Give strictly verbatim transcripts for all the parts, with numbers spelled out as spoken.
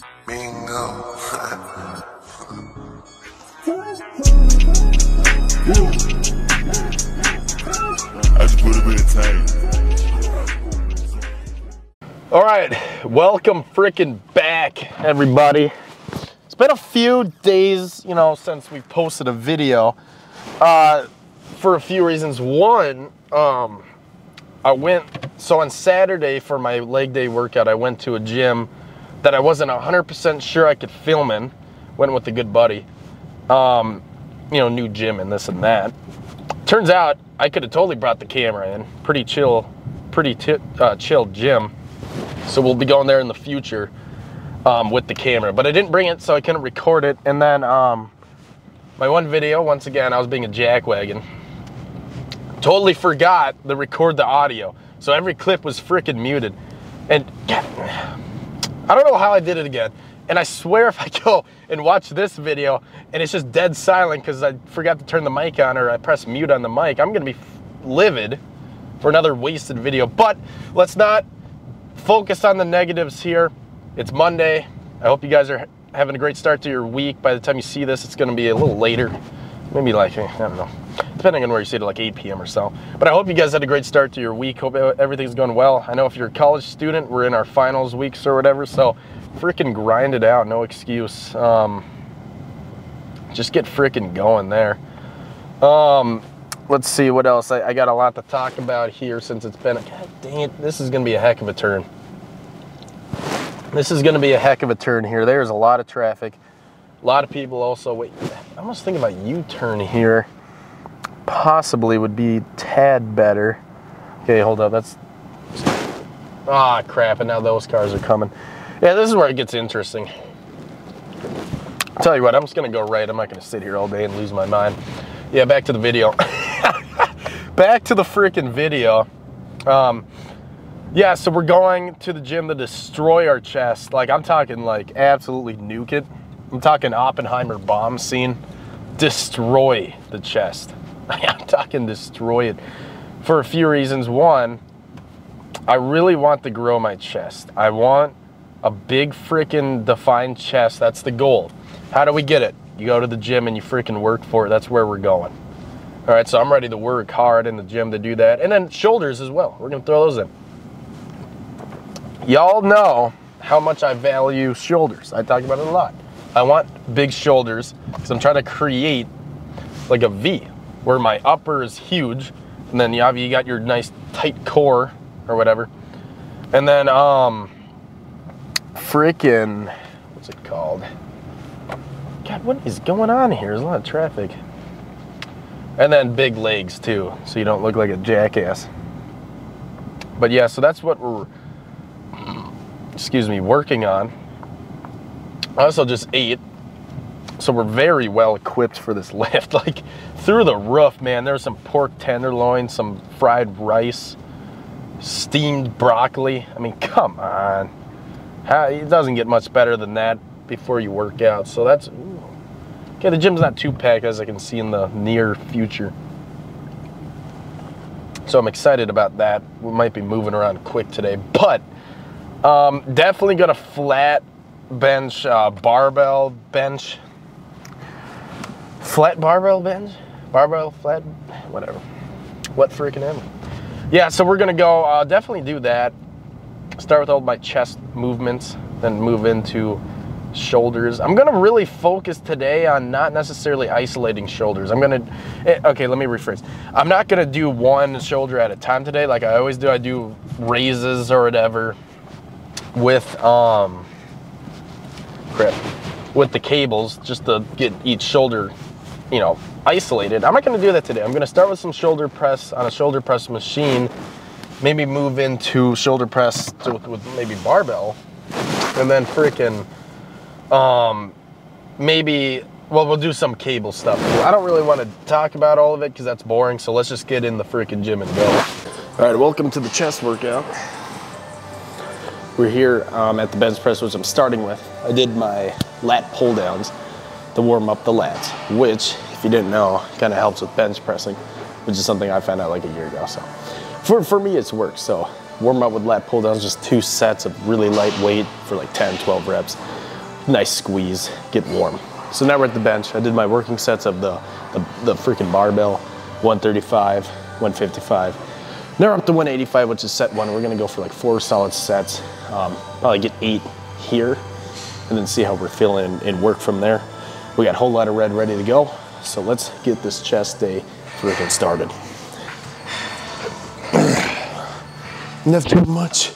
Bingo. I just put a bit of tank. All right, welcome freaking back, everybody. It's been a few days, you know, since we posted a video uh, for a few reasons. One, um, I went, so on Saturday for my leg day workout, I went to a gym that I wasn't one hundred percent sure I could film in. Went with a good buddy. Um, you know, new gym and this and that. Turns out I could have totally brought the camera in. Pretty chill, pretty t uh, chill gym. So we'll be going there in the future um, with the camera. But I didn't bring it, so I couldn't record it. And then um, my one video, once again, I was being a jackwagon. Totally forgot to record the audio. So every clip was freaking muted. And yeah, I don't know how I did it again. And I swear if I go and watch this video and it's just dead silent because I forgot to turn the mic on or I pressed mute on the mic, I'm going to be livid for another wasted video. But let's not focus on the negatives here. It's Monday. I hope you guys are having a great start to your week. By the time you see this, it's going to be a little later. Maybe like, I don't know, depending on where you see it, like eight P M or so. But I hope you guys had a great start to your week. Hope everything's going well. I know if you're a college student, we're in our finals weeks or whatever, so freaking grind it out, no excuse. Um, just get freaking going there. Um, let's see what else. I, I got a lot to talk about here since it's been, God dang it, this is going to be a heck of a turn. This is going to be a heck of a turn here. There's a lot of traffic. A lot of people also, wait, I almost think about U-turn here. Possibly would be tad better. Okay, hold up, that's, ah, crap, and now those cars are coming. Yeah, this is where it gets interesting. I'll tell you what, I'm just gonna go right. I'm not gonna sit here all day and lose my mind. Yeah, back to the video. Back to the freaking video. Um, yeah, so we're going to the gym to destroy our chest. Like, I'm talking like absolutely nuke it. I'm talking Oppenheimer bomb scene. Destroy the chest. I'm talking destroy it for a few reasons. One, I really want to grow my chest. I want a big freaking defined chest. That's the goal. How do we get it? You go to the gym and you freaking work for it. That's where we're going. All right, so I'm ready to work hard in the gym to do that. And then shoulders as well. We're gonna throw those in. Y'all know how much I value shoulders. I talk about it a lot. I want big shoulders because I'm trying to create like a V where my upper is huge. And then you have, you got your nice tight core or whatever. And then, um, freaking, what's it called? God, what is going on here? There's a lot of traffic. And then big legs too, so you don't look like a jackass. But yeah, so that's what we're, excuse me, working on. I also just ate, so we're very well equipped for this lift. Like, through the roof, man. There's some pork tenderloin, some fried rice, steamed broccoli. I mean, come on. How, it doesn't get much better than that before you work out. So that's, ooh. Okay, the gym's not too packed as I can see in the near future. So I'm excited about that. We might be moving around quick today, but um, definitely gonna flat bench, uh, barbell bench. Flat barbell bench? Barbell, flat, whatever. What freaking am I? Yeah, so we're gonna go, uh, definitely do that. Start with all my chest movements, then move into shoulders. I'm gonna really focus today on not necessarily isolating shoulders. I'm gonna, okay, let me rephrase. I'm not gonna do one shoulder at a time today like I always do. I do raises or whatever with, um, crap, with the cables just to get each shoulder, you know, isolated. I'm not gonna do that today. I'm gonna start with some shoulder press on a shoulder press machine, maybe move into shoulder press to, with maybe barbell, and then freaking, um, maybe, well, we'll do some cable stuff. I don't really want to talk about all of it because that's boring, so let's just get in the freaking gym and go. All right, welcome to the chest workout. We're here um, at the bench press, which I'm starting with. I did my lat pull downs to warm up the lats, which, if you didn't know, kind of helps with bench pressing, which is something I found out like a year ago. So for, for me, it's worked. So warm up with lat pull downs, just two sets of really light weight for like ten, twelve reps. nice squeeze, get warm. So now we're at the bench. I did my working sets of the, the, the freaking barbell, one thirty-five, one fifty-five. Now we're up to one eighty-five, which is set one. We're gonna go for like four solid sets. Um, probably get eight here, and then see how we're feeling and work from there. We got a whole lot of red ready to go. So let's get this chest day freaking started. Not too much.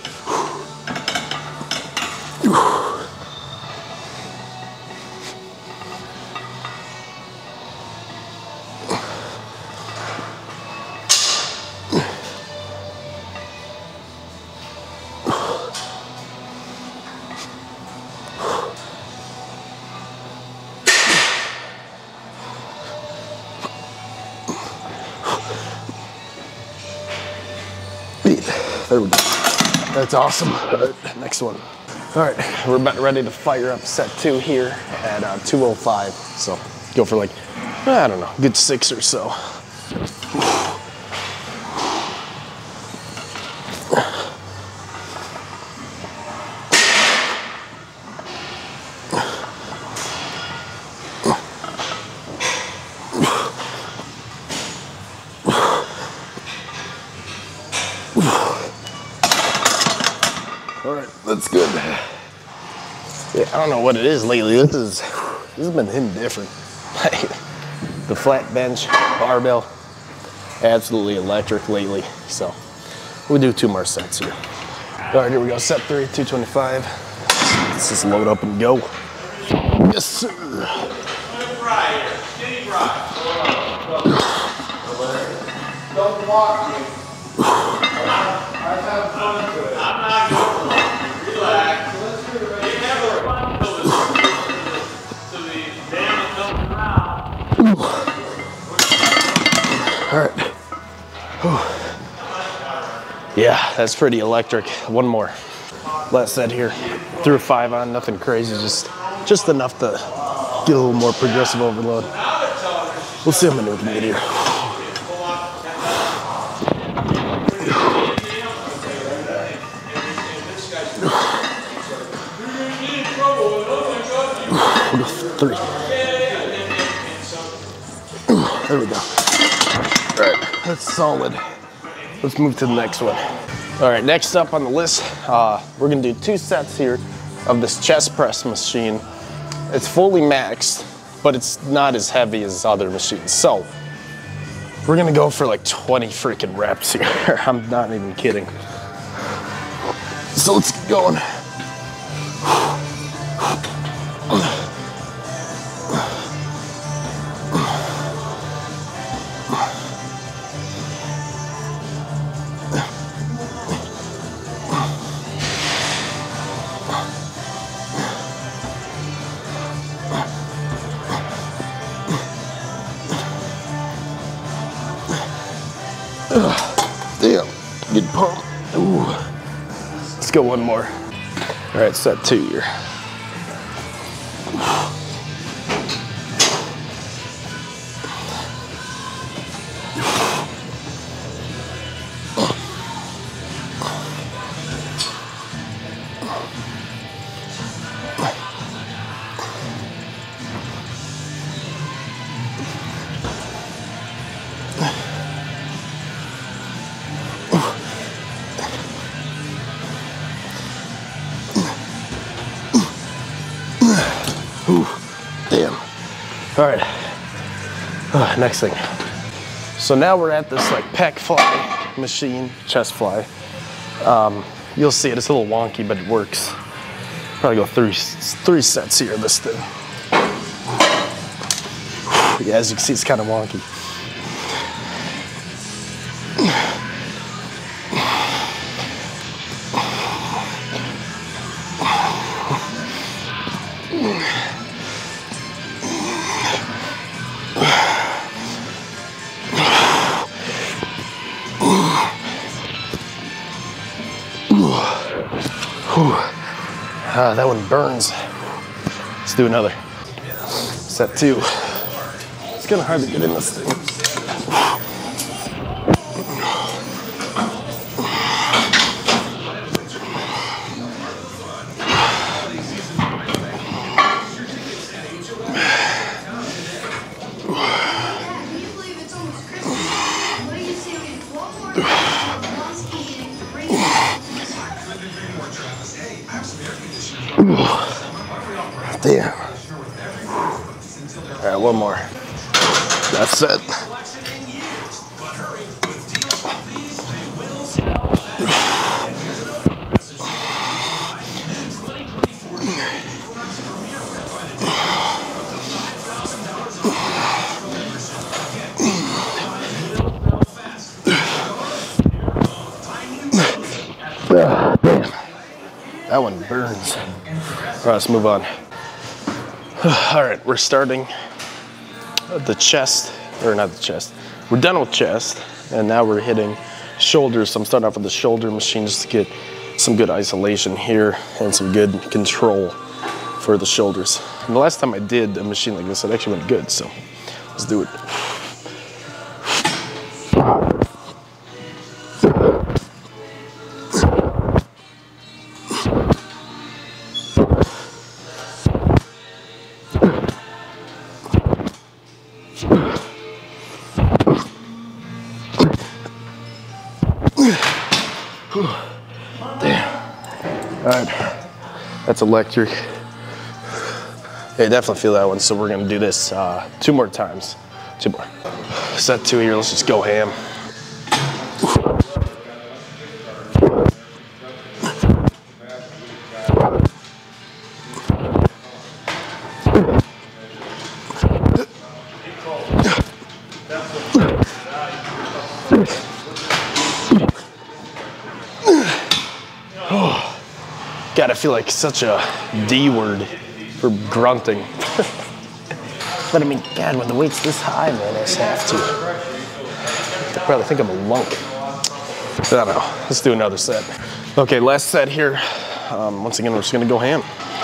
There we go. That's awesome. All right, next one. All right, we're about ready to fire up set two here at uh, two oh five. So go for like, I don't know, good six or so. All right, that's good. Yeah, I don't know what it is lately. This is this has been hitting different. The flat bench, barbell, absolutely electric lately. So we'll do two more sets here. All right, here we go. Set three, two twenty-five. Let's just load up and go. Yes, sir. Don't walk me. I have fun to it. I'm not going. Relax. You never run to the dam that comes around. All right. Whew. Yeah, that's pretty electric. One more. Last set here. Threw a five on, nothing crazy, just just enough to get a little more progressive overload. We'll see how many we can get here. We'll go three. There we go. All right, that's solid. Let's move to the next one. All right, next up on the list, uh, we're gonna do two sets here of this chest press machine. It's fully maxed, but it's not as heavy as other machines. So we're gonna go for like twenty freaking reps here. I'm not even kidding. So let's get going. Ugh, damn, good pump. Ooh. Let's go one more. All right, set two here. Ooh, damn. All right, uh, next thing. So now we're at this like pec fly machine, chest fly. Um, you'll see it, it's a little wonky, but it works. Probably go three, three sets here of this thing. Yeah, as you can see, it's kind of wonky. Ah, that one burns. Let's do another. Set two. It's kind of hard to get in this thing. Damn. All right, one more. That's it. Oh, damn. That one burns. All right, let's move on. All right, we're starting the chest, or not the chest. We're done with chest, and now we're hitting shoulders. So I'm starting off with the shoulder machine just to get some good isolation here and some good control for the shoulders. And the last time I did a machine like this, it actually went good, so let's do it. Damn. All right, that's electric. Yeah, I definitely feel that one. So we're gonna do this uh, two more times. Two more. Set two here, let's just go ham. God, I feel like such a D word for grunting. But I mean, God, when the weight's this high, man, I just have to. They probably think I'm a lunk. I don't know. Let's do another set. Okay, last set here. Um, once again, we're just gonna go ham.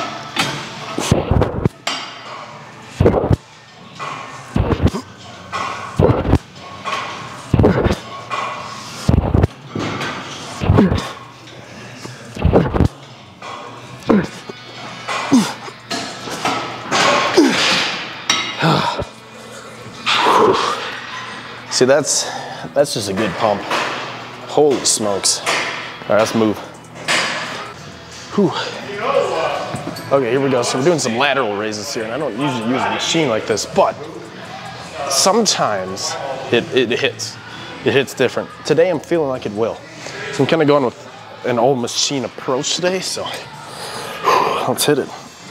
See, that's that's just a good pump. Holy smokes. All right, let's move. Whew. Okay, here we go. So we're doing some lateral raises here, and I don't usually use a machine like this, but sometimes it, it hits. It hits different. Today I'm feeling like it will. So I'm kind of going with an old machine approach today, so whew, let's hit it.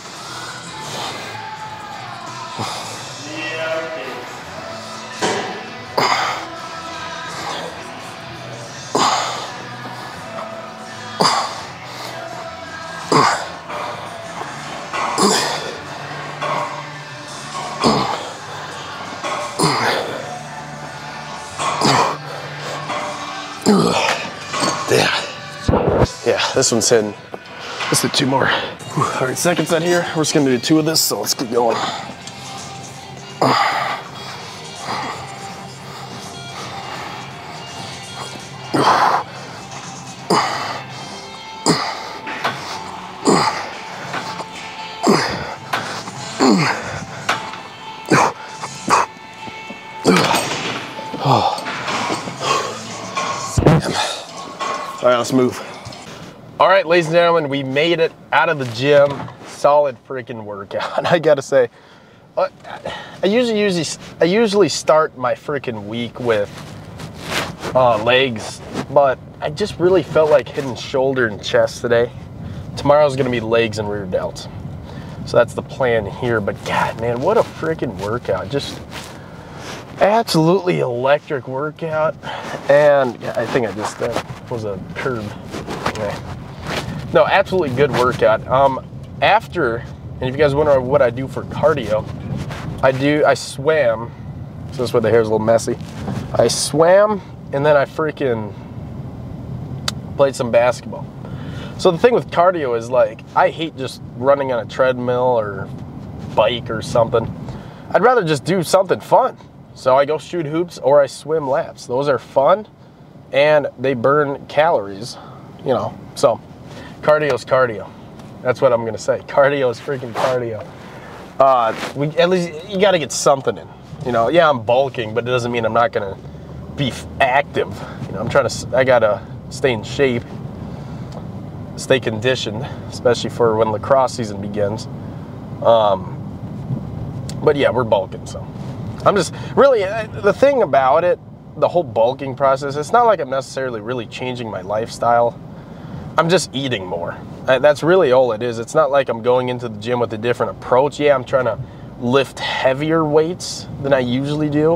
Yeah, yeah, this one's hitting. Let's do two more. Whew. All right, second set here. We're just gonna do two of this, so let's keep going. All right, let's move. All right, ladies and gentlemen, we made it out of the gym. Solid freaking workout. I gotta say, I usually usually I usually start my freaking week with uh, legs, but I just really felt like hitting shoulder and chest today. Tomorrow's gonna be legs and rear delts, so that's the plan here. But God, man, what a freaking workout! Just absolutely electric workout. And yeah, I think I just that was a curb. Okay. No, absolutely good workout. Um, after, and if you guys wonder what I do for cardio, I do I swam. So that's why the hair's a little messy. I swam and then I freaking played some basketball. So the thing with cardio is, like, I hate just running on a treadmill or bike or something. I'd rather just do something fun. So I go shoot hoops or I swim laps. Those are fun and they burn calories, you know. So cardio's cardio. That's what I'm gonna say. Cardio is freaking cardio. Uh, we, at least you gotta get something in. You know, yeah, I'm bulking, but it doesn't mean I'm not gonna be active. You know, I'm trying to, I gotta stay in shape. stay conditioned, especially for when lacrosse season begins. Um, but yeah, we're bulking, so I'm just really, the thing about it, the whole bulking process, it's not like I'm necessarily really changing my lifestyle. I'm just eating more. That's really all it is. It's not like I'm going into the gym with a different approach. Yeah, I'm trying to lift heavier weights than I usually do,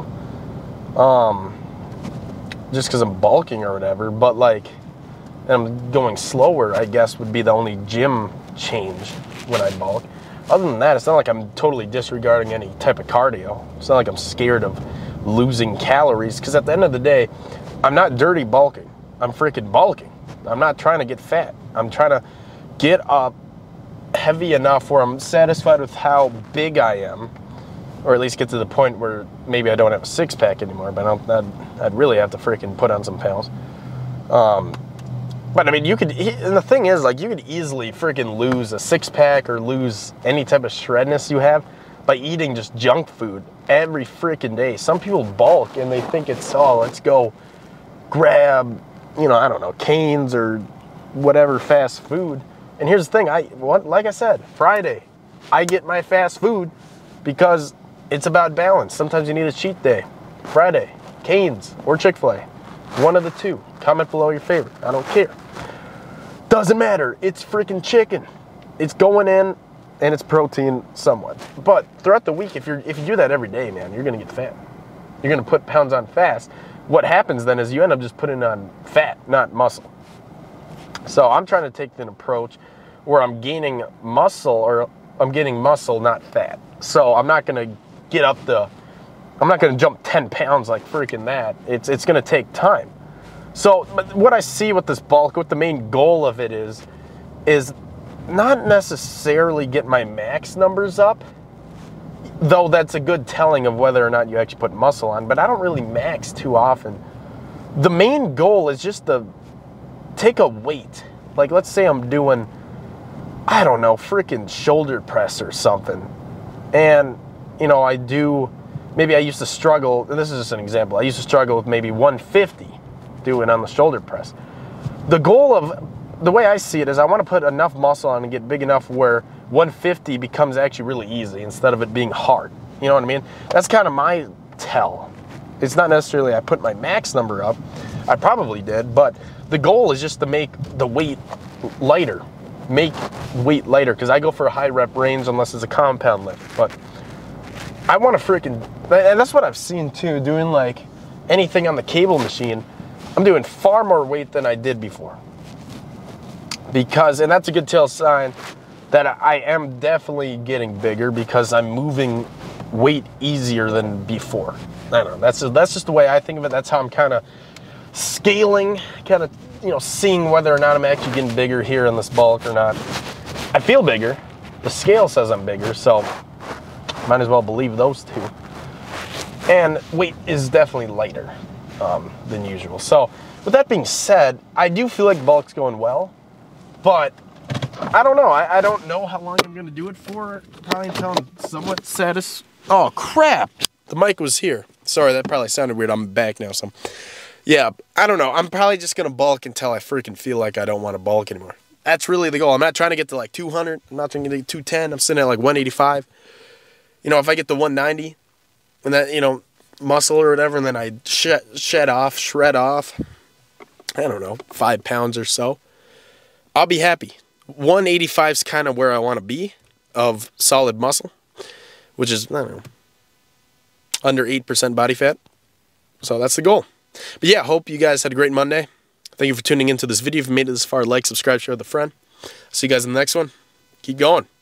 um, just because I'm bulking or whatever. But like, I'm going slower, I guess, would be the only gym change when I bulk. Other than that, it's not like I'm totally disregarding any type of cardio. It's not like I'm scared of losing calories, because at the end of the day, I'm not dirty bulking. I'm freaking bulking. I'm not trying to get fat. I'm trying to get up heavy enough where I'm satisfied with how big I am, or at least get to the point where maybe I don't have a six-pack anymore, but I'd, I'd, I'd really have to freaking put on some pounds. Um, but I mean, you could, and the thing is, like, you could easily freaking lose a six-pack or lose any type of shredness you have by eating just junk food every freaking day. Some people bulk and they think it's, oh, let's go grab, you know, I don't know, Cane's or whatever fast food. And here's the thing, I what, like I said, Friday, I get my fast food because it's about balance. Sometimes you need a cheat day. Friday, Cane's or Chick-fil-A, one of the two. Comment below your favorite, I don't care. Doesn't matter, it's freaking chicken. It's going in and it's protein somewhat. But throughout the week, if, you're, if you do that every day, man, you're gonna get fat. You're gonna put pounds on fast. What happens then is you end up just putting on fat, not muscle. So I'm trying to take an approach where I'm gaining muscle, or I'm getting muscle, not fat. So I'm not gonna get up the, I'm not gonna jump ten pounds like freaking that. It's, it's gonna take time. So but what I see with this bulk, what the main goal of it is, is not necessarily get my max numbers up, though that's a good telling of whether or not you actually put muscle on, but I don't really max too often. The main goal is just to take a weight. Like, let's say I'm doing, I don't know, freaking shoulder press or something. And, you know, I do, maybe I used to struggle, and this is just an example, I used to struggle with maybe one fifty doing on the shoulder press. The goal of, the way I see it is I want to put enough muscle on and get big enough where one fifty becomes actually really easy instead of it being hard. You know what I mean? That's kind of my tell. It's not necessarily I put my max number up. I probably did, but the goal is just to make the weight lighter. Make weight lighter, because I go for a high rep range unless it's a compound lift. But I want to freaking, and that's what I've seen too, doing like anything on the cable machine. I'm doing far more weight than I did before. Because, and that's a good tell sign that I am definitely getting bigger, because I'm moving weight easier than before. I don't know, that's, that's just the way I think of it. That's how I'm kind of scaling, kind of, you know, seeing whether or not I'm actually getting bigger here in this bulk or not. I feel bigger. The scale says I'm bigger, so might as well believe those two. And weight is definitely lighter um, than usual. So with that being said, I do feel like bulk's going well, but I don't know. I, I don't know how long I'm going to do it for. Probably until I'm somewhat satisfied. Oh, crap. The mic was here. Sorry, that probably sounded weird. I'm back now. So, yeah, I don't know. I'm probably just going to bulk until I freaking feel like I don't want to bulk anymore. That's really the goal. I'm not trying to get to like two hundred. I'm not trying to get to two ten. I'm sitting at like one eighty-five. You know, if I get to one ninety, and that, you know, muscle or whatever, and then I shed, shed off, shred off, I don't know, five pounds or so, I'll be happy. one eighty-five is kind of where I want to be of solid muscle, which is, I don't know, under eight percent body fat. So that's the goal. But yeah, hope you guys had a great Monday. Thank you for tuning into this video. If you made it this far, like, subscribe, share with a friend. See you guys in the next one. Keep going.